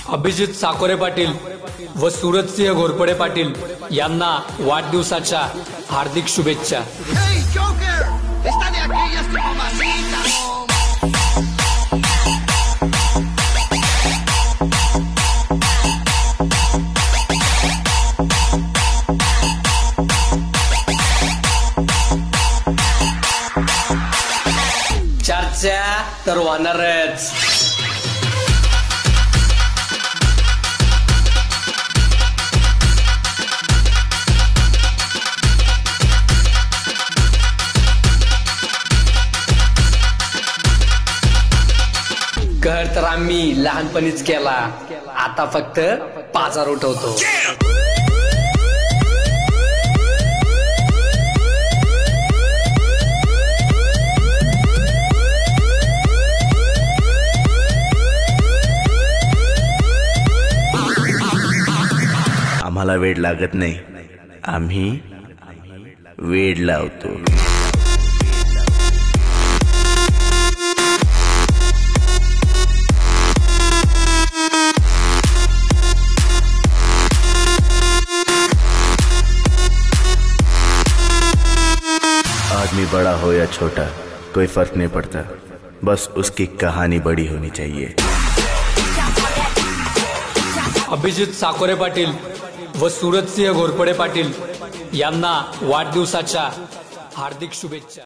अभिजित साकोरे पाटील व सूरजसिंह घोरपडे पाटील यांना वाढदिवसाच्या हार्दिक शुभेच्छा। Hey Joker, esta de aquellas que mamacita. चर्चा तर होणारच। घर तर आम्ही लहानपणीच केला, आता फक्त पाजार उठवतो। आम्हाला वेड लागत नाही, आम्ही वेड लावतो। आदमी बड़ा हो या छोटा कोई फर्क नहीं पड़ता, बस उसकी कहानी बड़ी होनी चाहिए। अभिजित साकोरे पाटील व सूरजसिंह घोरपडे पाटील यांना वाढदिवसाच्या हार्दिक शुभेच्छा।